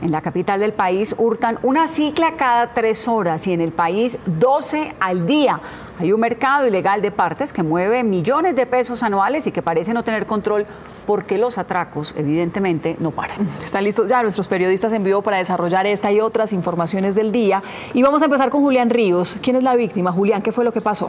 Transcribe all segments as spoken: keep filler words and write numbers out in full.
En la capital del país hurtan una cicla cada tres horas y en el país doce al día. Hay un mercado ilegal de partes que mueve millones de pesos anuales y que parece no tener control porque los atracos evidentemente no paran. Están listos ya nuestros periodistas en vivo para desarrollar esta y otras informaciones del día. Y vamos a empezar con Julián Ríos. ¿Quién es la víctima? Julián, ¿qué fue lo que pasó?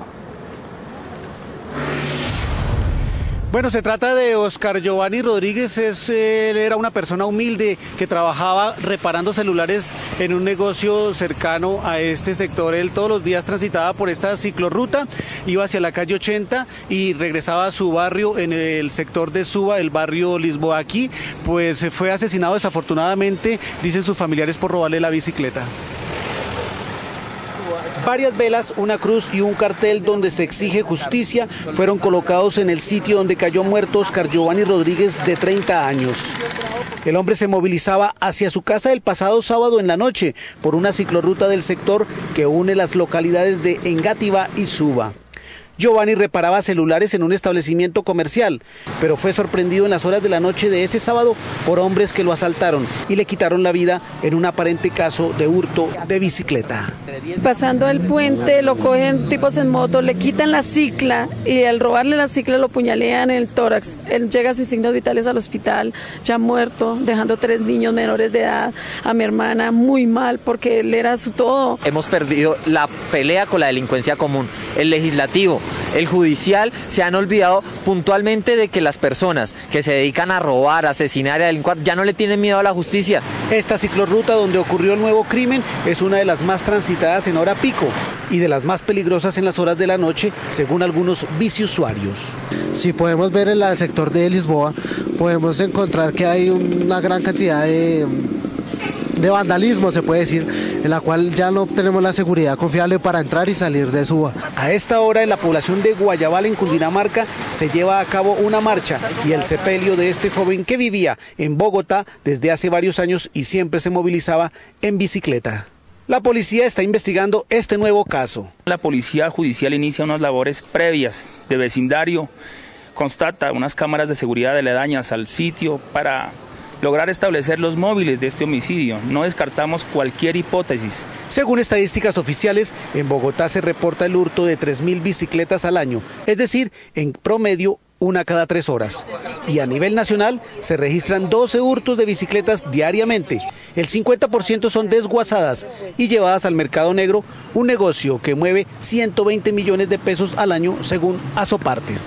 Bueno, se trata de Oscar Giovanni Rodríguez. Es, él era una persona humilde que trabajaba reparando celulares en un negocio cercano a este sector. Él todos los días transitaba por esta ciclorruta, iba hacia la calle ochenta y regresaba a su barrio en el sector de Suba, el barrio Lisboa. Aquí, pues fue asesinado desafortunadamente, dicen sus familiares, por robarle la bicicleta. Varias velas, una cruz y un cartel donde se exige justicia fueron colocados en el sitio donde cayó muerto Oscar Giovanni Rodríguez, de treinta años. El hombre se movilizaba hacia su casa el pasado sábado en la noche por una ciclorruta del sector que une las localidades de Engativá y Suba. Giovanni reparaba celulares en un establecimiento comercial, pero fue sorprendido en las horas de la noche de ese sábado por hombres que lo asaltaron y le quitaron la vida en un aparente caso de hurto de bicicleta. Pasando el puente, lo cogen tipos en moto, le quitan la cicla y al robarle la cicla lo puñalean en el tórax. Él llega sin signos vitales al hospital, ya muerto, dejando tres niños menores de edad, a mi hermana muy mal porque él era su todo. Hemos perdido la pelea con la delincuencia común, el legislativo, el judicial, se han olvidado puntualmente de que las personas que se dedican a robar, a asesinar y a delincuir ya no le tienen miedo a la justicia. Esta ciclorruta donde ocurrió el nuevo crimen es una de las más transitadas en hora pico y de las más peligrosas en las horas de la noche, según algunos biciusuarios. Si podemos ver en el sector de Lisboa, podemos encontrar que hay una gran cantidad de... de vandalismo, se puede decir, en la cual ya no tenemos la seguridad confiable para entrar y salir de Suba. A esta hora en la población de Guayabal, en Cundinamarca, se lleva a cabo una marcha y el sepelio de este joven que vivía en Bogotá desde hace varios años y siempre se movilizaba en bicicleta. La policía está investigando este nuevo caso. La policía judicial inicia unas labores previas de vecindario, constata unas cámaras de seguridad aledañas al sitio para lograr establecer los móviles de este homicidio. No descartamos cualquier hipótesis. Según estadísticas oficiales, en Bogotá se reporta el hurto de tres mil bicicletas al año, es decir, en promedio una cada tres horas. Y a nivel nacional se registran doce hurtos de bicicletas diariamente. El cincuenta por ciento son desguazadas y llevadas al mercado negro, un negocio que mueve ciento veinte millones de pesos al año según Asopartes.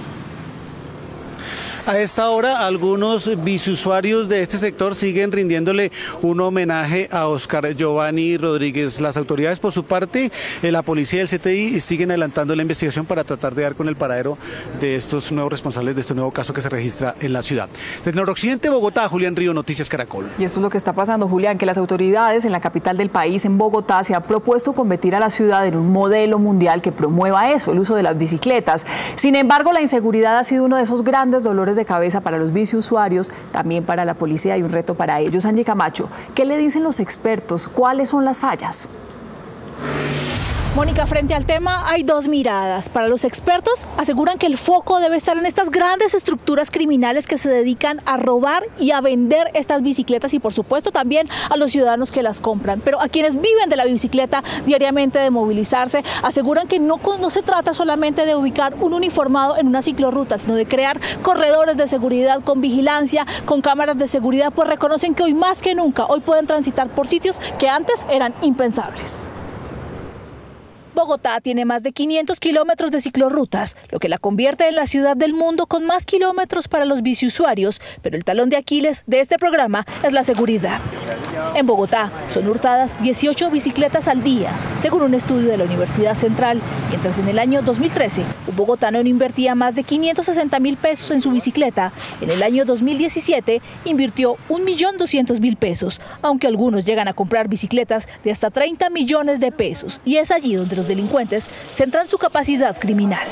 A esta hora, algunos biciusuarios de este sector siguen rindiéndole un homenaje a Oscar Giovanni Rodríguez. Las autoridades, por su parte, la policía y el C T I siguen adelantando la investigación para tratar de dar con el paradero de estos nuevos responsables de este nuevo caso que se registra en la ciudad. Desde el noroccidente de Bogotá, Julián Río, Noticias Caracol. Y esto es lo que está pasando, Julián, que las autoridades en la capital del país, en Bogotá, se han propuesto convertir a la ciudad en un modelo mundial que promueva eso, el uso de las bicicletas. Sin embargo, la inseguridad ha sido uno de esos grandes dolores de cabeza para los biciusuarios, también para la policía hay un reto para ellos. Angie Camacho, ¿qué le dicen los expertos? ¿Cuáles son las fallas? Mónica, frente al tema hay dos miradas. Para los expertos aseguran que el foco debe estar en estas grandes estructuras criminales que se dedican a robar y a vender estas bicicletas y por supuesto también a los ciudadanos que las compran. Pero a quienes viven de la bicicleta diariamente, de movilizarse, aseguran que no, no se trata solamente de ubicar un uniformado en una ciclorruta, sino de crear corredores de seguridad con vigilancia, con cámaras de seguridad, pues reconocen que hoy más que nunca, hoy pueden transitar por sitios que antes eran impensables. Bogotá tiene más de quinientos kilómetros de ciclorrutas, lo que la convierte en la ciudad del mundo con más kilómetros para los biciusuarios, pero el talón de Aquiles de este programa es la seguridad. En Bogotá son hurtadas dieciocho bicicletas al día, según un estudio de la Universidad Central, mientras en el año dos mil trece un bogotano no invertía más de quinientos sesenta mil pesos en su bicicleta. En el año dos mil diecisiete invirtió un millón doscientos mil pesos, aunque algunos llegan a comprar bicicletas de hasta treinta millones de pesos, y es allí donde los delincuentes centran su capacidad criminal.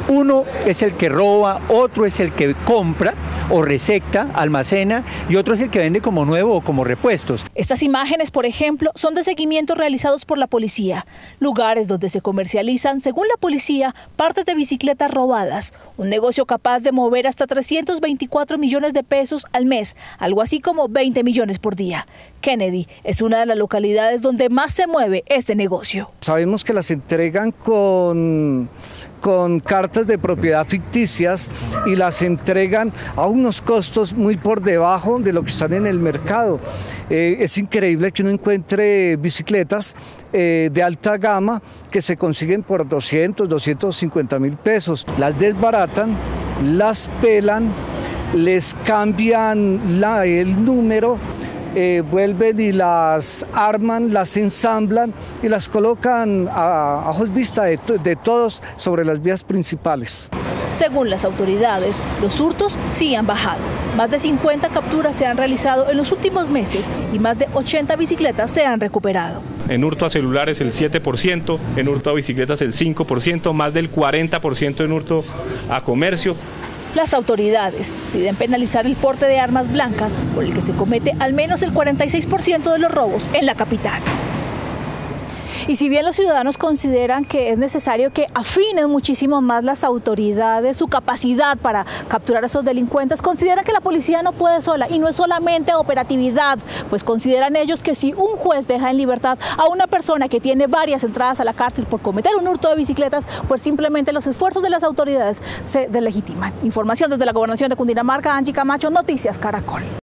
Uno es el que roba, otro es el que compra o recepta, almacena, y otro es el que vende como nuevo o como repuestos. Estas imágenes, por ejemplo, son de seguimientos realizados por la policía. Lugares donde se comercializan, según la policía, partes de bicicletas robadas. Un negocio capaz de mover hasta trescientos veinticuatro millones de pesos al mes, algo así como veinte millones por día. Kennedy es una de las localidades donde más se mueve este negocio. Sabemos que las entregan con, con cartas de propiedad ficticias y las entregan a unos costos muy por debajo de lo que están en el mercado. Eh, es increíble que uno encuentre bicicletas eh, de alta gama que se consiguen por doscientos, doscientos cincuenta mil pesos. Las desbaratan, las pelan, les cambian la, el número, Eh, vuelven y las arman, las ensamblan y las colocan a, a ojos vista de, de todos sobre las vías principales. Según las autoridades, los hurtos sí han bajado. Más de cincuenta capturas se han realizado en los últimos meses y más de ochenta bicicletas se han recuperado. En hurto a celulares el siete por ciento, en hurto a bicicletas el cinco por ciento, más del cuarenta por ciento en hurto a comercio. Las autoridades piden penalizar el porte de armas blancas, por el que se comete al menos el cuarenta y seis por ciento de los robos en la capital. Y si bien los ciudadanos consideran que es necesario que afinen muchísimo más las autoridades su capacidad para capturar a esos delincuentes, consideran que la policía no puede sola, y no es solamente operatividad, pues consideran ellos que si un juez deja en libertad a una persona que tiene varias entradas a la cárcel por cometer un hurto de bicicletas, pues simplemente los esfuerzos de las autoridades se deslegitiman. Información desde la Gobernación de Cundinamarca, Angie Camacho, Noticias Caracol.